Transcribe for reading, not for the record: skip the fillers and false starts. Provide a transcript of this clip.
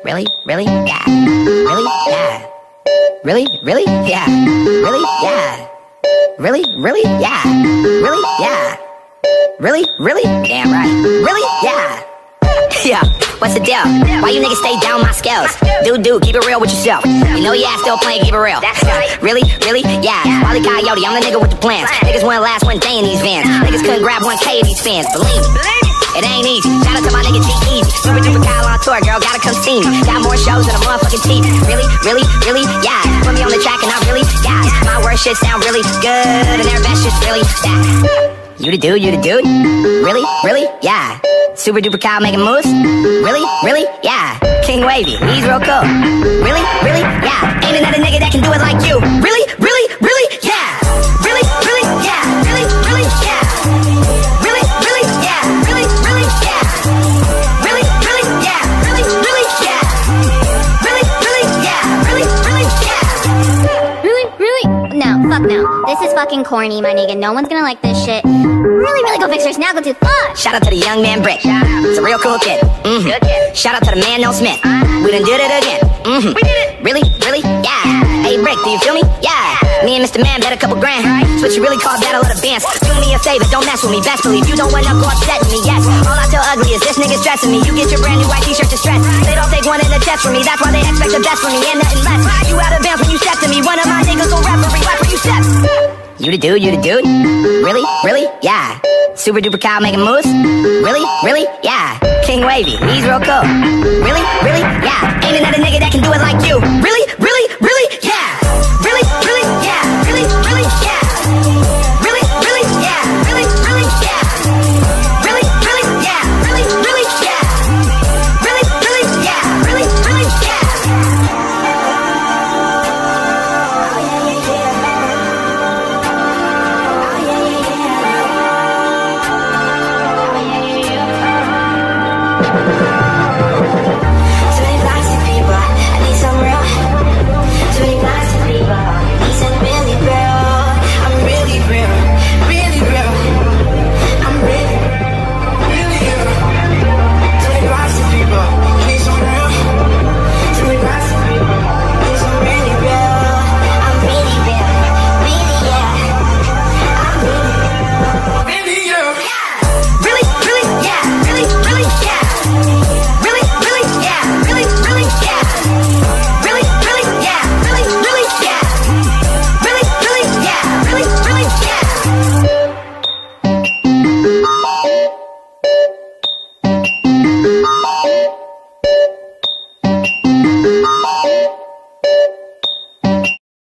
Really, really, yeah. Really, yeah. Really, really, yeah. Really, yeah. Really, really, yeah. Really, yeah. Really, really, damn right. Really, yeah. Yeah, what's the deal? Why you niggas stay down my scales? Dude, keep it real with yourself. You know your ass still playing, keep it real. Really, really, yeah. Wally Coyote, I'm the nigga with the plans. Niggas wouldn't last one day in these vans. Niggas couldn't grab 1K of these fans, believe me. It ain't easy. Shout out to my nigga G Easy. Super duper Kyle on tour, girl, gotta come see me. Got more shows than a motherfucking TV. Really, really, really, yeah. Put me on the track and I really, yeah. My worst shit sound really good and their best shit's really, yeah. You the dude, you the dude. Really, really, yeah. Super duper Kyle making moves. Really, really, yeah. King Wavy, he's real cool. Really, really, yeah. Ain't another nigga that can do it like you. Really, really, really, yeah. Really, really, yeah. Really, really, yeah. Really, really, yeah. Really, really, yeah. Really, really, yeah. Really, really, yeah. Really, really, yeah. Really, really, yeah. Really, really? No, fuck no. This is fucking corny, my nigga. No one's gonna like this shit. Really, really go fix yours now. Go do fuck. Shout out to the young man Brick. It's a real cool kid. Shout out to the man No Smith. We done did it again. We did it. Really, really, yeah. Hey Brick, do you feel me? Yeah. Me and Mr. Man bet a couple grand. It's what you really call battle of the bands. Do me a favor, don't mess with me. Best believe you don't want to go upsetting me. Yes. All I tell ugly is this nigga stressing me. You get your brand new white t-shirt to stress. They don't take one in the chest from me. That's why they expect the best from me and nothing less. You out of bounds when you step to me. One of my niggas will referee. Watch where you step. You the dude, you the dude. Really, really, yeah. Super duper Kyle making moves. Really, really, yeah. King Wavy, he's real cool. Really, really, yeah. Ain't another nigga that can do it like you. Really.